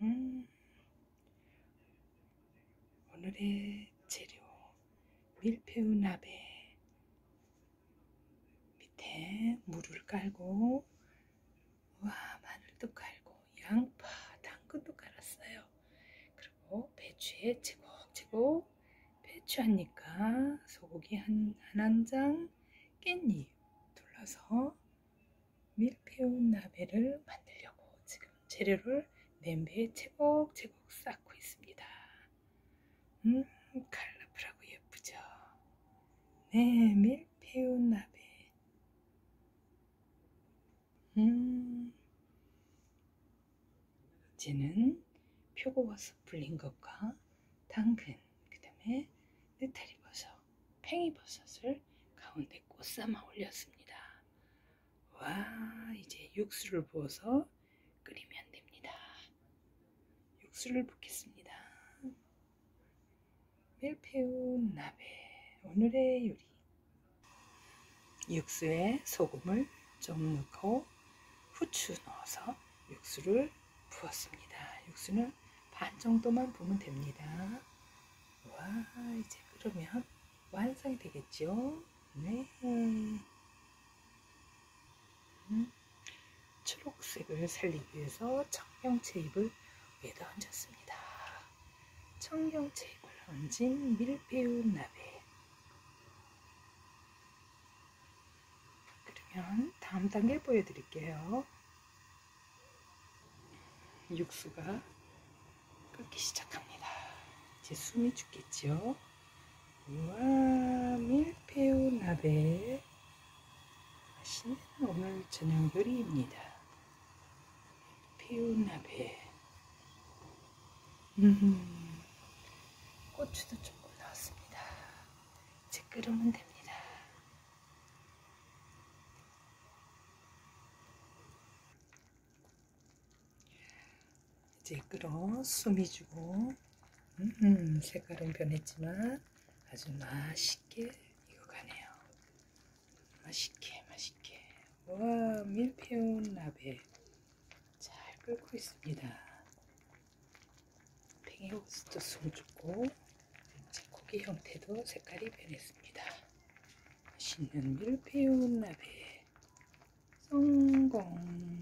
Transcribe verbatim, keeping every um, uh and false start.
음, 오늘의 재료 밀푀유 나베 밑에 물을 깔고 와 마늘도 깔고 양파, 당근도 깔았어요. 그리고 배추에 제곡제곡 배추 하니까 소고기 한 한 장, 깻잎 둘러서 밀푀유 나베를 만들려고 지금 재료를 냄비에 제곡제곡 쌓고 있습니다. 음, 컬러풀하고 예쁘죠? 네, 밀푀유 나베. 음, 이제는 표고버섯 불린 것과 당근, 그 다음에 느타리버섯, 팽이버섯을 가운데 꽃삼아 올렸습니다. 와, 이제 육수를 부어서 끓이면 됩니다. 육수를 붓겠습니다. 밀푀유 나베, 오늘의 요리. 육수에 소금을 좀 넣고 후추 넣어서 육수를 부었습니다. 육수는 반 정도만 부으면 됩니다. 와, 이제 끓으면 완성이 되겠죠? 네. 음, 초록색을 살리기 위해서 청경채잎을 위에다 얹었습니다. 청경채잎을 얹은 밀푀유 나베. 그러면 다음 단계 보여드릴게요. 육수가 끓기 시작합니다. 이제 숨이 죽겠죠? 우와, 밀푀유 나베. 맛있는 오늘 저녁 요리입니다. 밀푀유 나베. 음, 고추도 조금 넣었습니다. 이제 끓으면 됩니다. 이제 끓어 숨이 주고 음, 색깔은 변했지만 아주 맛있게 익어가네요. 맛있게 맛있게. 와, 밀푀유 나베 잘 끓고 있습니다. 팽이버섯도 숨 주고 고기 형태도 색깔이 변했습니다. 맛있는 밀푀유 나베 성공.